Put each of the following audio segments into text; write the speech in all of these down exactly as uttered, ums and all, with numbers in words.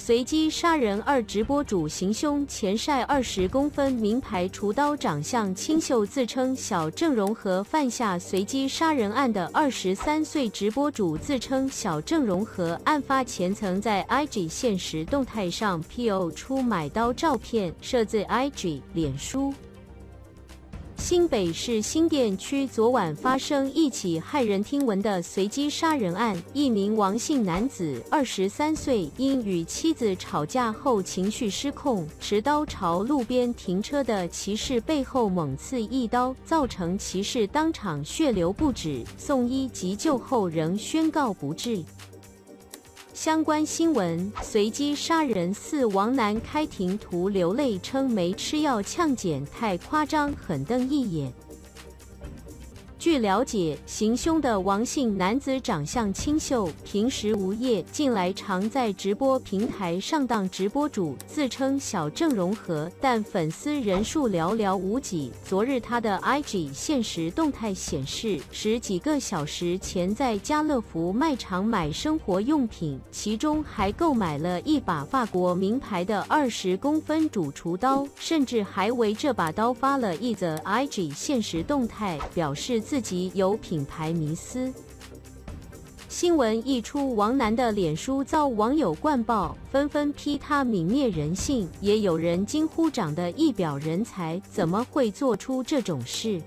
随机杀人二直播主行凶前晒二十公分名牌厨刀，长相清秀，自称小郑容和。犯下随机杀人案的二十三岁直播主自称小郑容和，案发前曾在 I G 现实动态上 P O 出买刀照片，设自 I G 脸书。新北市新店区昨晚发生一起骇人听闻的随机杀人案，一名王姓男子，二十三岁，因与妻子吵架后情绪失控，持刀朝路边停车的骑士背后猛刺一刀，造成骑士当场血流不止，送医急救后仍宣告不治。相关新闻：随机杀人四，王男开庭图流泪，称没吃药呛检太夸张，狠瞪一眼。据了解，行凶的王姓男子长相清秀，平时无业，近来常在直播平台上当直播主，自称小郑容和，但粉丝人数寥寥无几。昨日他的 I G 现实动态显示，十几个小时前在家乐福卖场买生活用品，其中还购买了一把法国名牌的二十公分主厨刀，甚至还为这把刀发了一则 I G 现实动态，表示自己有品牌迷思。新闻一出，王男的脸书遭网友灌爆，纷纷批他泯灭人性，也有人惊呼长得一表人才，怎么会做出这种事？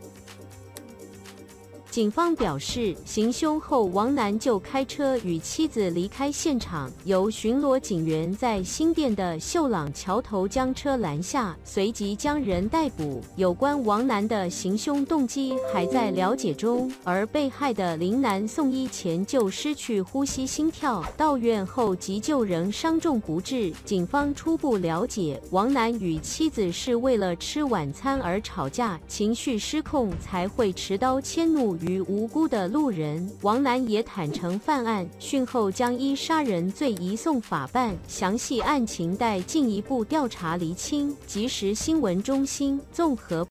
警方表示，行凶后王男就开车与妻子离开现场，由巡逻警员在新店的秀朗桥头将车拦下，随即将人逮捕。有关王男的行凶动机还在了解中，而被害的林男送医前就失去呼吸心跳，到院后急救仍伤重不治。警方初步了解，王男与妻子是为了吃晚餐而吵架，情绪失控才会持刀迁怒于无辜的路人。王男也坦诚犯案，讯后将依杀人罪移送法办，详细案情待进一步调查厘清。即时新闻中心综合